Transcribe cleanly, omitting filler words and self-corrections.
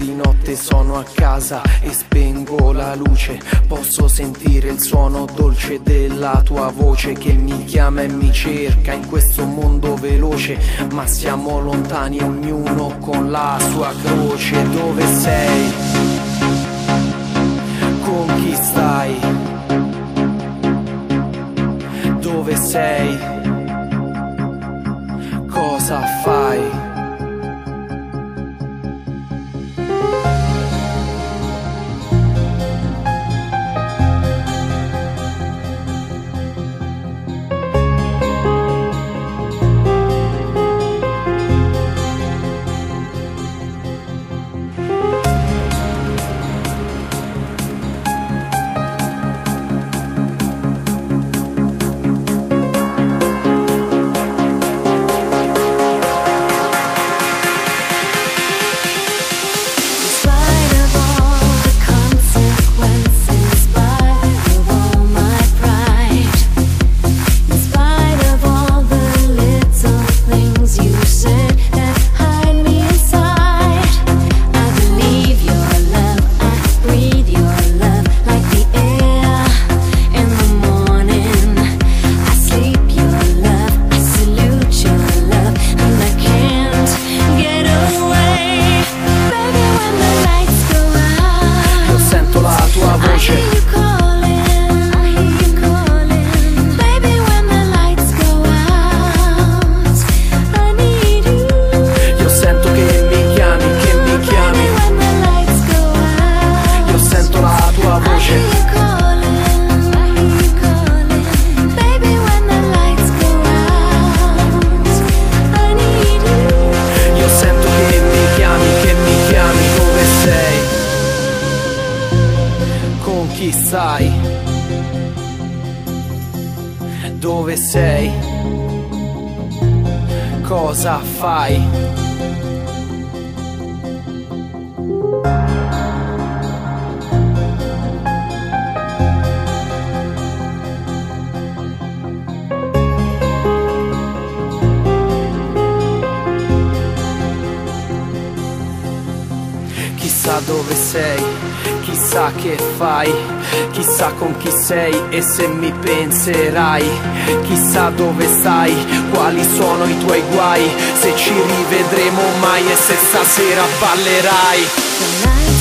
di notte sono a casa e spengo la luce. Posso sentire il suono dolce della tua voce che mi chiama e mi cerca in questo mondo veloce, ma siamo lontani ognuno con la sua croce. Dove sei? Con chi stai? Dove sei? Cosa fai? Chi sai? Dove sei? Cosa fai? Chissà dove sei, chissà che fai, chissà con chi sei e se mi penserai. Chissà dove stai, quali sono i tuoi guai, se ci rivedremo mai e se stasera ballerai.